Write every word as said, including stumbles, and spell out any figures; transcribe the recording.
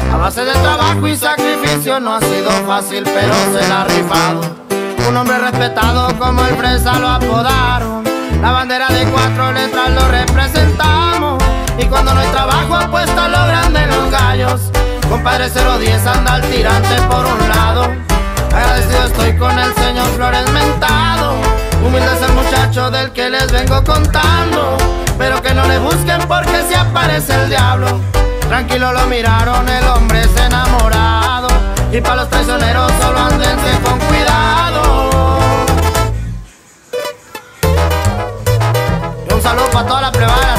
A base de trabajo y sacrificio no ha sido fácil, pero se la ha rifado. Un hombre respetado como el Fresa lo apodaron. La bandera de cuatro letras lo representamos. Y cuando no hay trabajo apuesta a lo grande los gallos. Compadre cero diez anda al tirante por un lado. Agradecido estoy con el señor Flores Mentado. Humilde es el muchacho del que les vengo contando. Pero que no le busquen porque se aparece el diablo. Tranquilo lo miraron, el hombre es enamorado. Y para los traicioneros solo andense con cuidado. Y un saludo para toda la plebada.